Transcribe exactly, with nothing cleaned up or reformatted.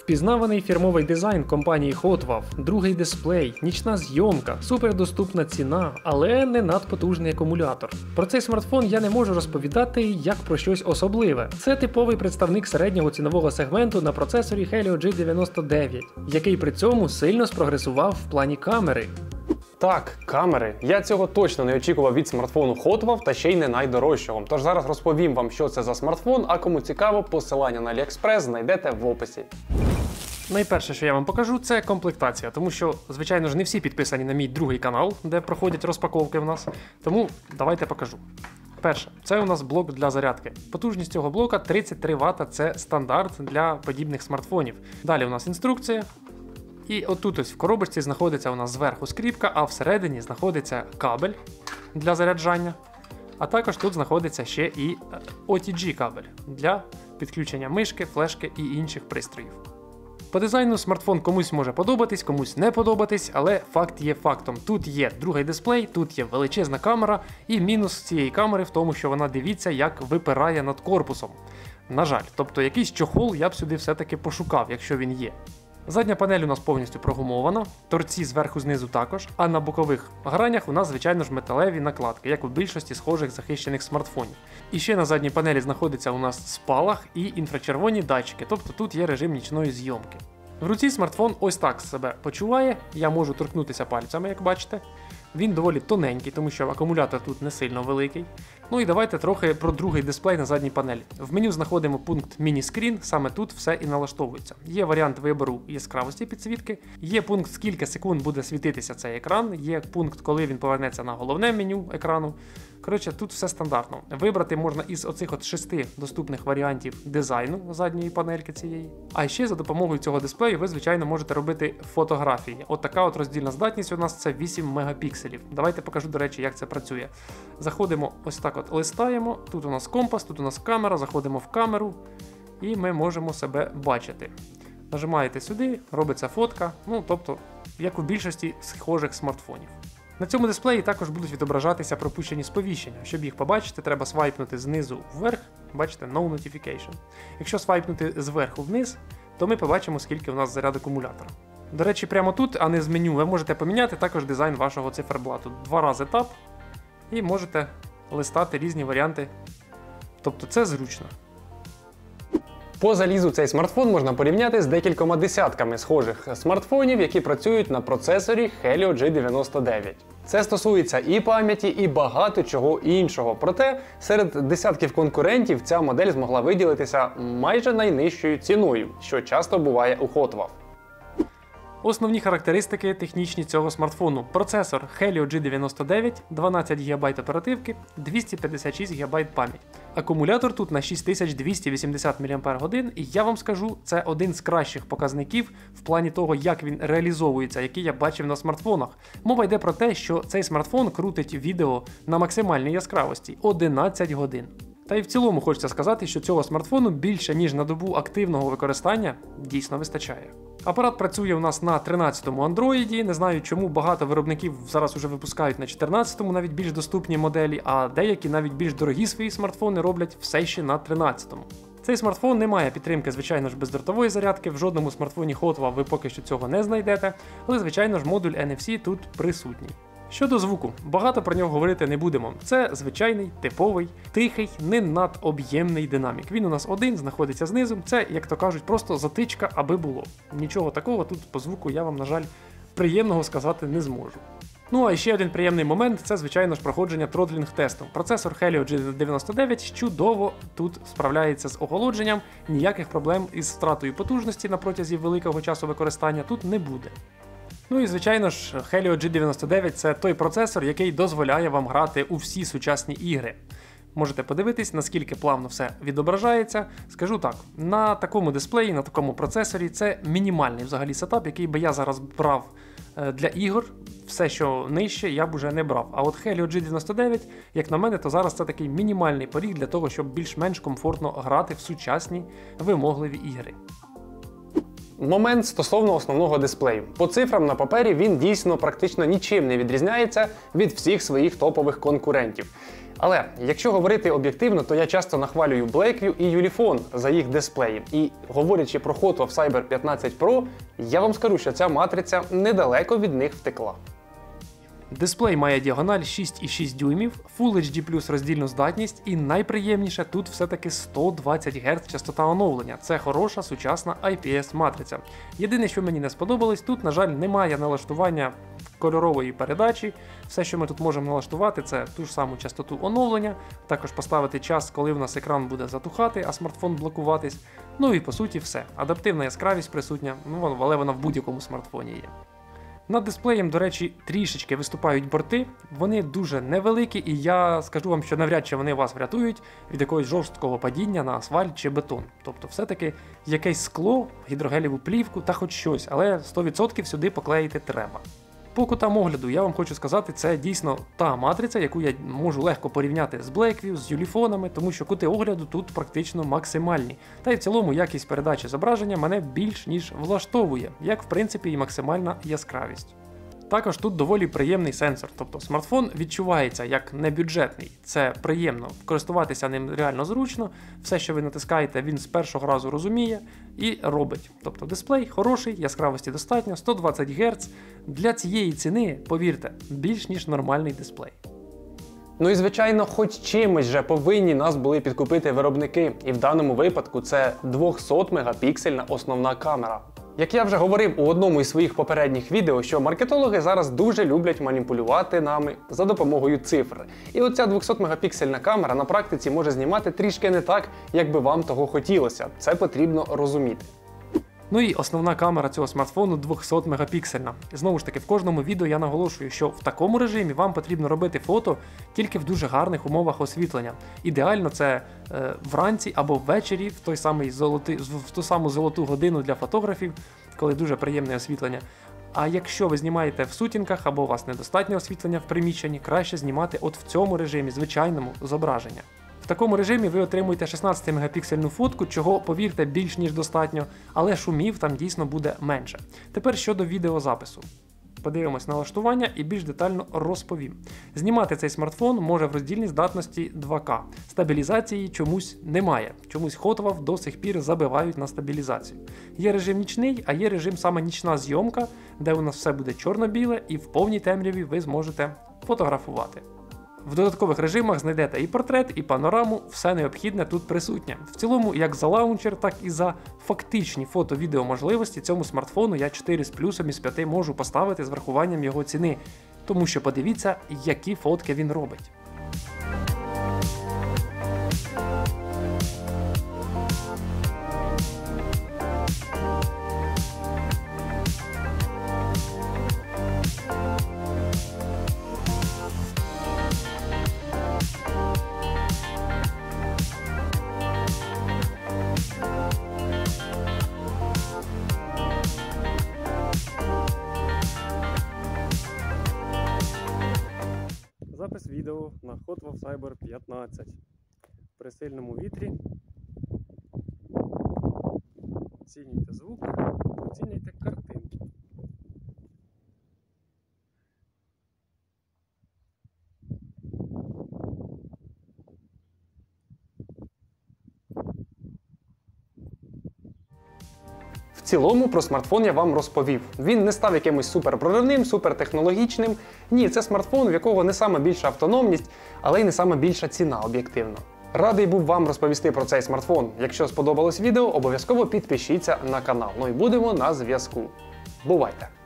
Впізнаваний фірмовий дизайн компанії Hotwav, другий дисплей, нічна зйомка, супердоступна ціна, але не надпотужний акумулятор. Про цей смартфон я не можу розповідати як про щось особливе. Це типовий представник середнього цінового сегменту на процесорі Helio джі дев'яносто дев'ять, який при цьому сильно спрогресував в плані камери. Так, камери. Я цього точно не очікував від смартфону Hotwav, та ще й не найдорожчого. Тож зараз розповім вам, що це за смартфон, а кому цікаво, посилання на AliExpress знайдете в описі. Найперше, що я вам покажу, це комплектація, тому що, звичайно ж, не всі підписані на мій другий канал, де проходять розпаковки в нас, тому давайте покажу. Перше, це у нас блок для зарядки. Потужність цього блока тридцять три ватта, це стандарт для подібних смартфонів. Далі у нас інструкція. І отут ось в коробочці знаходиться у нас зверху скріпка, а всередині знаходиться кабель для заряджання. А також тут знаходиться ще і о ті джі кабель для підключення мишки, флешки і інших пристроїв. По дизайну смартфон комусь може подобатись, комусь не подобатись, але факт є фактом. Тут є другий дисплей, тут є величезна камера, і мінус цієї камери в тому, що вона, дивіться, як випирає над корпусом. На жаль, тобто якийсь чохол я б сюди все-таки пошукав, якщо він є. Задня панель у нас повністю прогумована, торці зверху-знизу також, а на бокових гранях у нас, звичайно ж, металеві накладки, як у більшості схожих захищених смартфонів. І ще на задній панелі знаходиться у нас спалах і інфрачервоні датчики, тобто тут є режим нічної зйомки. В руці смартфон ось так себе почуває, я можу торкнутися пальцями, як бачите. Він доволі тоненький, тому що акумулятор тут не сильно великий. Ну і давайте трохи про другий дисплей на задній панелі. В меню знаходимо пункт міні-скрін, саме тут все і налаштовується. Є варіант вибору яскравості підсвітки, є пункт, скільки секунд буде світитися цей екран, є пункт, коли він повернеться на головне меню екрану. Коротше, тут все стандартно. Вибрати можна із оцих от шести доступних варіантів дизайну задньої панельки цієї. А ще за допомогою цього дисплею ви, звичайно, можете робити фотографії. От така от роздільна здатність у нас це вісім мегапікселів. Давайте покажу, до речі, як це працює. Заходимо ось так от, листаємо, тут у нас компас, тут у нас камера, заходимо в камеру і ми можемо себе бачити. Нажимаєте сюди, робиться фотка, ну тобто, як у більшості схожих смартфонів. На цьому дисплеї також будуть відображатися пропущені сповіщення. Щоб їх побачити, треба свайпнути знизу вверх, бачите, No Notification. Якщо свайпнути зверху вниз, то ми побачимо, скільки у нас заряд акумулятора. До речі, прямо тут, а не з меню, ви можете поміняти також дизайн вашого циферблату. Два рази тап і можете листати різні варіанти. Тобто це зручно. По залізу цей смартфон можна порівняти з декількома десятками схожих смартфонів, які працюють на процесорі Helio джі дев'яносто дев'ять. Це стосується і пам'яті, і багато чого іншого. Проте серед десятків конкурентів ця модель змогла виділитися майже найнижчою ціною, що часто буває у Hotwav. Основні характеристики технічні цього смартфону. Процесор Helio джі дев'яносто дев'ять, дванадцять гігабайт оперативки, двісті п'ятдесят шість гігабайт пам'ять. Акумулятор тут на шість тисяч двісті вісімдесят мАч, і я вам скажу, це один з кращих показників в плані того, як він реалізовується, який я бачив на смартфонах. Мова йде про те, що цей смартфон крутить відео на максимальній яскравості – одинадцять годин. Та й в цілому хочеться сказати, що цього смартфону більше, ніж на добу активного використання, дійсно вистачає. Апарат працює у нас на тринадцятому Android, не знаю чому багато виробників зараз уже випускають на чотирнадцятому навіть більш доступні моделі, а деякі навіть більш дорогі свої смартфони роблять все ще на тринадцятому. Цей смартфон не має підтримки, звичайно ж, бездротової зарядки, в жодному смартфоні Hotwav ви поки що цього не знайдете, але, звичайно ж, модуль ен еф сі тут присутній. Щодо звуку, багато про нього говорити не будемо. Це звичайний, типовий, тихий, не надоб'ємний динамік. Він у нас один, знаходиться знизу, це, як то кажуть, просто затичка, аби було. Нічого такого тут по звуку я вам, на жаль, приємного сказати не зможу. Ну а ще один приємний момент – це, звичайно ж, проходження тротлінг-тесту. Процесор Helio джі дев'яносто дев'ять чудово тут справляється з охолодженням, ніяких проблем із втратою потужності на протязі великого часу використання тут не буде. Ну і, звичайно ж, Helio джі дев'яносто дев'ять – це той процесор, який дозволяє вам грати у всі сучасні ігри. Можете подивитись, наскільки плавно все відображається. Скажу так, на такому дисплеї, на такому процесорі це мінімальний взагалі сетап, який би я зараз брав для ігор. Все, що нижче, я б уже не брав. А от Helio джі дев'яносто дев'ять, як на мене, то зараз це такий мінімальний поріг для того, щоб більш-менш комфортно грати в сучасні вимогливі ігри. Момент стосовно основного дисплею. По цифрам на папері він дійсно практично нічим не відрізняється від всіх своїх топових конкурентів. Але якщо говорити об'єктивно, то я часто нахвалюю Blackview і Ulefone за їх дисплеї. І говорячи про Hotwov Cyber п'ятнадцять Pro, я вам скажу, що ця матриця недалеко від них втекла. Дисплей має діагональ шість і шість дюймів, Full ейч ді плюс роздільну здатність і найприємніше тут все-таки сто двадцять герц частота оновлення. Це хороша сучасна ай пі ес матриця. Єдине, що мені не сподобалось, тут, на жаль, немає налаштування кольорової передачі. Все, що ми тут можемо налаштувати, це ту ж саму частоту оновлення, також поставити час, коли в нас екран буде затухати, а смартфон блокуватись. Ну і по суті все. Адаптивна яскравість присутня, ну, але вона в будь-якому смартфоні є. Над дисплеєм, до речі, трішечки виступають борти, вони дуже невеликі, і я скажу вам, що навряд чи вони вас врятують від якогось жорсткого падіння на асфальт чи бетон. Тобто все-таки якесь скло, гідрогелєву плівку та хоч щось, але сто відсотків сюди поклеїти треба. По кутам огляду я вам хочу сказати, це дійсно та матриця, яку я можу легко порівняти з Blackview, з Ulefone, тому що кути огляду тут практично максимальні. Та й в цілому якість передачі зображення мене більш ніж влаштовує, як в принципі і максимальна яскравість. Також тут доволі приємний сенсор, тобто смартфон відчувається як небюджетний. Це приємно, користуватися ним реально зручно, все, що ви натискаєте, він з першого разу розуміє і робить. Тобто дисплей хороший, яскравості достатньо, сто двадцять герц. Для цієї ціни, повірте, більш ніж нормальний дисплей. Ну і звичайно, хоч чимось же повинні нас були підкупити виробники, і в даному випадку це двохсот мегапіксельна основна камера. Як я вже говорив у одному із своїх попередніх відео, що маркетологи зараз дуже люблять маніпулювати нами за допомогою цифр. І оця двохсот мегапіксельна камера на практиці може знімати трішки не так, як би вам того хотілося. Це потрібно розуміти. Ну і основна камера цього смартфону двохсот мегапіксельна. Знову ж таки, в кожному відео я наголошую, що в такому режимі вам потрібно робити фото тільки в дуже гарних умовах освітлення. Ідеально це е, вранці або ввечері, в той самий золотий, в ту саму золоту годину для фотографів, коли дуже приємне освітлення. А якщо ви знімаєте в сутінках або у вас недостатньо освітлення в приміщенні, краще знімати от в цьому режимі, звичайному зображення. В такому режимі ви отримуєте шістнадцять мегапіксельну фотку, чого, повірте, більш ніж достатньо, але шумів там дійсно буде менше. Тепер щодо відеозапису. Подивимось на налаштування і більш детально розповім. Знімати цей смартфон може в роздільній здатності два ка. Стабілізації чомусь немає. Чомусь Hotwov до сих пір забивають на стабілізацію. Є режим нічний, а є режим саме нічна зйомка, де у нас все буде чорно-біле і в повній темряві ви зможете фотографувати. В додаткових режимах знайдете і портрет, і панораму, все необхідне тут присутнє. В цілому, як за лаунчер, так і за фактичні фото-відео можливості цьому смартфону я чотири з плюсом із п'яти можу поставити з врахуванням його ціни. Тому що подивіться, які фотки він робить. Запис відео на Hotwov Cyber п'ятнадцять. При сильному вітрі. Оцінюйте звук, оцінюйте картинки. В цілому про смартфон я вам розповів. Він не став якимось суперпроривним, супертехнологічним. Ні, це смартфон, в якого не саме більша автономність, але й не саме більша ціна, об'єктивно. Радий був вам розповісти про цей смартфон. Якщо сподобалось відео, обов'язково підпишіться на канал. Ну і будемо на зв'язку. Бувайте!